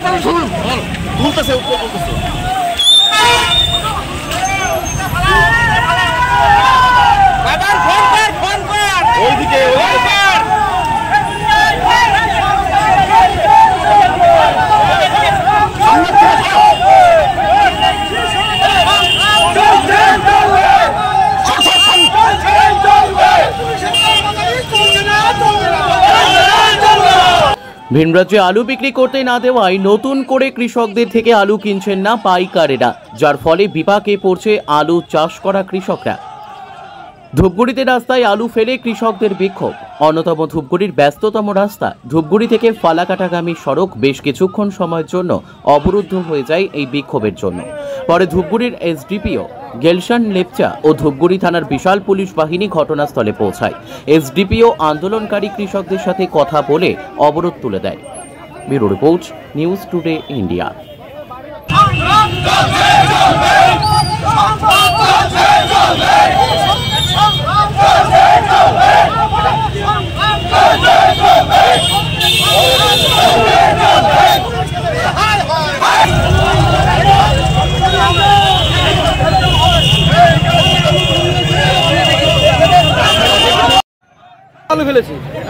ভিন রাজ্যে আলু বিক্রি করতে না দেওয়ায় নতুন করে কৃষকদের থেকে আলু কিনছেন না পাইকারেরা, যার ফলে বিপাকে পড়ছে আলু চাষ করা কৃষকরা। ধূপগুড়িতে রাস্তায় আলু ফেলে কৃষকদের বিক্ষোভ। অন্যতম ধূপগুড়ির ব্যস্ততম রাস্তা ধূপগুড়ি থেকে ফালাকাটাগামী সড়ক বেশ কিছুক্ষণ সময়ের জন্য অবরুদ্ধ হয়ে যায় এই বিক্ষোভের জন্য। পরে ধূপগুড়ির এসডিপিও গেলশান লেপচা ও ধূপগুড়ি থানার বিশাল পুলিশ বাহিনী ঘটনাস্থলে পৌঁছায়। এসডিপিও আন্দোলনকারী কৃষকদের সাথে কথা বলে অবরোধ তুলে দেয়। Bureau report, news today India. আলু ফেলেছি,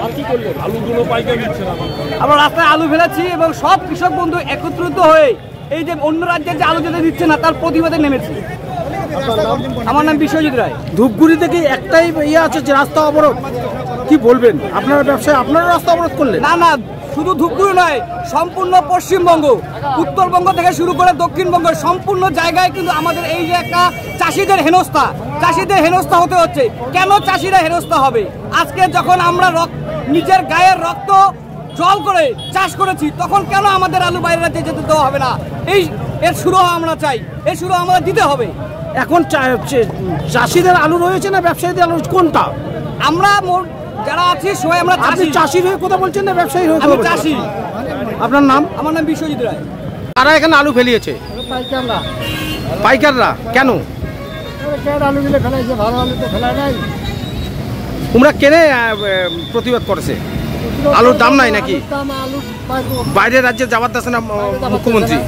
আমরা রাস্তায় আলু ফেলেছি এবং সব কৃষক বন্ধু একত্রিত হয়ে এই যে অন্য রাজ্যের যে আলু যেতে দিচ্ছে না তার প্রতিবাদে নেমেছি। আমার নাম বিশ্বজিৎ রায়। ধূপগুড়ি থেকে একটাই ইয়ে আছে যে রাস্তা অবরোধ, কি বলবেন? আপনারা ব্যবসায় আপনারা রাস্তা অবরোধ করলেন? না না, শুধু ধূপগুড়ি নয়, সম্পূর্ণ পশ্চিমবঙ্গ, উত্তরবঙ্গ থেকে শুরু করে দক্ষিণবঙ্গ সম্পূর্ণ জায়গায় কিন্তু আমাদের এই যে একটা চাষিদের হেনস্থা হতে হচ্ছে। কেন চাষিরা হেনস্থা হবে? আজকে যখন আমরা নিজের গায়ের রক্ত জল করে চাষ করেছি, তখন কেন আমাদের আলু বাইরে রাজ্যে যেতে দেওয়া হবে না? এর শুরু আমরা চাই, এর শুরু আমরা দিতে হবে। এখন চাষিদের আলু রয়েছে না ব্যবসায়ীদের আলু, কোনটা? আমরা যারা আছি সবাই আমরা চাষি হয়ে কথা বলছেন না ব্যবসায়ী হয়ে? আমি চাষি। আপনার নাম? আমার নাম বিশ্বজিৎ রায়। কারা এখানে আলু ফেলিয়েছে? পাইকাররা। কেন? আলুগুলো ফেলাইছে, ভালো আলু তো ফেলায় নাই। তোমরা কেনে প্রতিবাদ করেছে? আলুর দাম নাই নাকি? বাইরের রাজ্যে যাবার দাস না মুখ্যমন্ত্রী,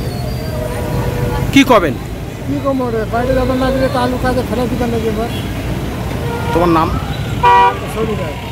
কি করবেন? কি কমো রে, বাইরে যাবার না দিলে তো আলু কাজে ফেলাই দিবেন নাকি? তোমার নাম? সৌদি রায়।